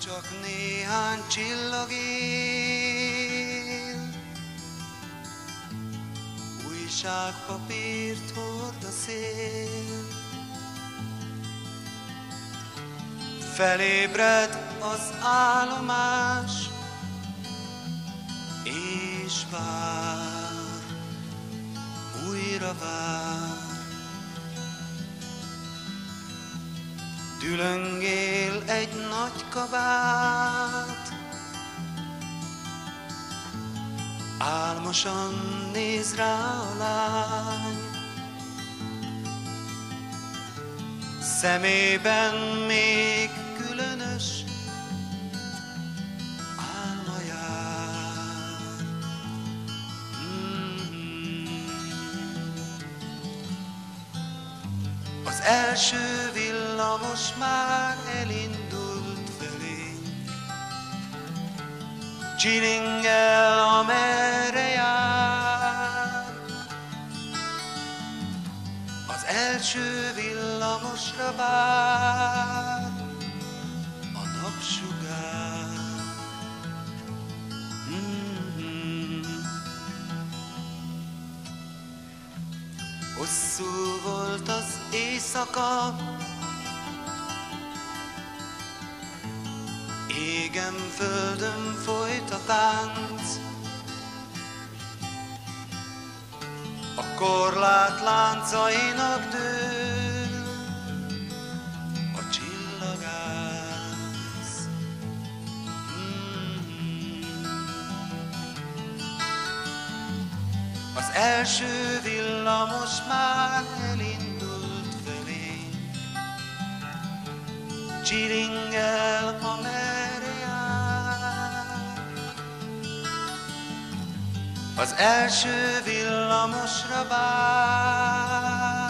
csak néhány csillag él, újságpapírt hord a szél. Felébred az állomás, és vár, újra vár. Dülöngél egy nagy kabát, álmosan néz rá a lány. Szemében még különös álma jár. Az első villamos már elindult felénk, csilingel, amerre jár. Az első villamosra vár a napsugár. Hosszú volt az éjszaka, égen földön folyt a tánc. A korlát láncainak dől a csillagász. Az első villamos már elindult felénk, csilingel, amerre jár. Az első villamosra vár